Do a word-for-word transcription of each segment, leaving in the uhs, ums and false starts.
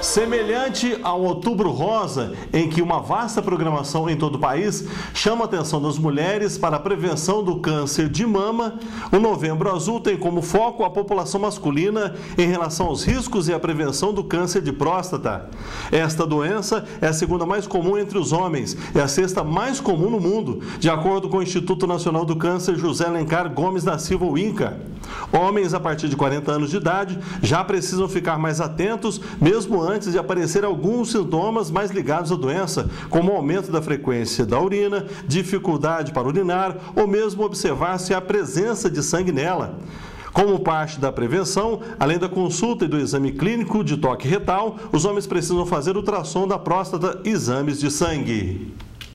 Semelhante ao Outubro Rosa, em que uma vasta programação em todo o país chama a atenção das mulheres para a prevenção do câncer de mama, o Novembro Azul tem como foco a população masculina em relação aos riscos e a prevenção do câncer de próstata. Esta doença é a segunda mais comum entre os homens e a sexta mais comum no mundo, de acordo com o Instituto Nacional do Câncer José Alencar Gomes da Silva, o INCA. Homens a partir de quarenta anos de idade já precisam ficar mais atentos, mesmo antes de aparecer alguns sintomas mais ligados à doença, como o aumento da frequência da urina, dificuldade para urinar ou mesmo observar se há presença de sangue nela. Como parte da prevenção, além da consulta e do exame clínico de toque retal, os homens precisam fazer ultrassom da próstata e exames de sangue.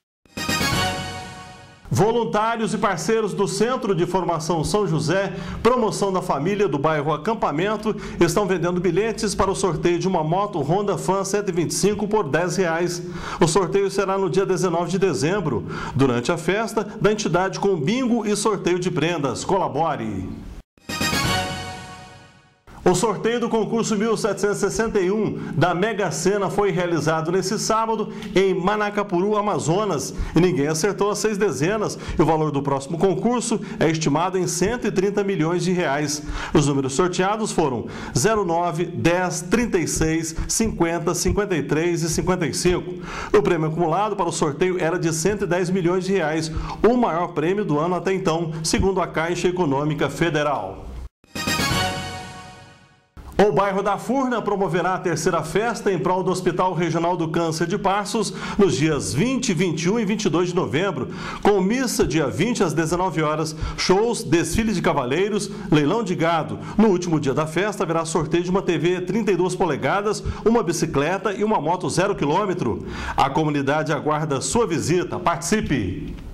Voluntários e parceiros do Centro de Formação São José, Promoção da Família do bairro Acampamento, estão vendendo bilhetes para o sorteio de uma moto Honda Fan cento e vinte e cinco por dez reais. O sorteio será no dia dezenove de dezembro, durante a festa da entidade com bingo e sorteio de prendas. Colabore! O sorteio do concurso mil setecentos e sessenta e um da Mega Sena foi realizado nesse sábado em Manacapuru, Amazonas, e ninguém acertou as seis dezenas, e o valor do próximo concurso é estimado em cento e trinta milhões de reais. Os números sorteados foram zero nove, dez, trinta e seis, cinquenta, cinquenta e três e cinquenta e cinco. O prêmio acumulado para o sorteio era de cento e dez milhões de reais, o maior prêmio do ano até então, segundo a Caixa Econômica Federal. O bairro da Furna promoverá a terceira festa em prol do Hospital Regional do Câncer de Passos nos dias vinte, vinte e um e vinte e dois de novembro, com missa dia vinte às dezenove horas, shows, desfile de cavaleiros, leilão de gado. No último dia da festa haverá sorteio de uma T V trinta e duas polegadas, uma bicicleta e uma moto zero quilômetro. A comunidade aguarda sua visita. Participe!